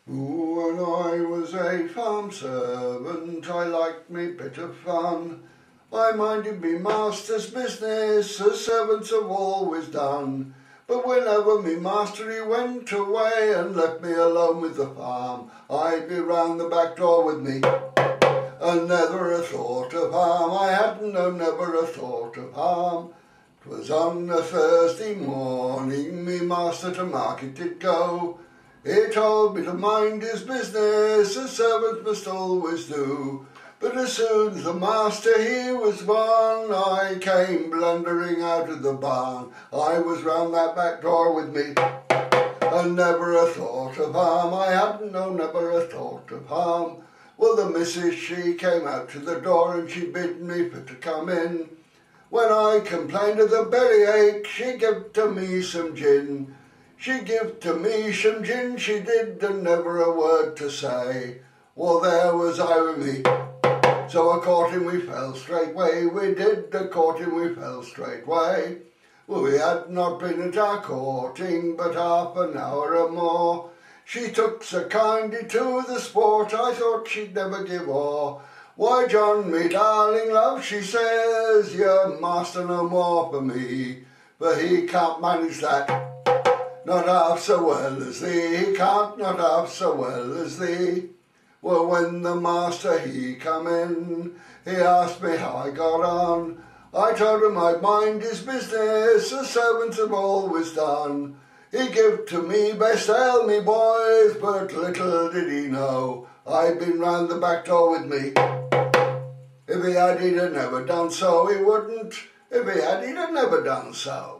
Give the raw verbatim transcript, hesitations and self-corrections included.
When I was a farm servant, I liked me bit of fun. I minded me master's business, as servants have always done. But whenever me master he went away and left me alone with the farm, I'd be round the back door with me, and never a thought of harm. I hadn't no never a thought of harm. 'Twas on a Thursday morning, me master to market did go. He told me to mind his business, as servants must always do. But as soon as the master he was gone, I came blundering out of the barn. I was round that back door with me, and never a thought of harm. I hadn't no never a thought of harm. Well, the missus she came out to the door, and she bid me for to come in. When I complained of the bellyache, she gave to me some gin. She give to me some gin, she did, and never a word to say. Well, there was I with me, so a courting we fell straightway. We did a courting we fell straightway. Well, we had not been at our courting but half an hour or more. She took so kindly to the sport, I thought she'd never give o'er. Why, John, me darling love, she says, you're master no more for me, for he can't manage that not half so well as thee, he can't not half so well as thee. Well, when the master he come in, he asked me how I got on. I told him I'd mind his business, as servants have always done. He give to me best ale, me boys, but little did he know I'd been round the back door with me. If he had, he'd have never done so, he wouldn't. If he had, he'd have never done so.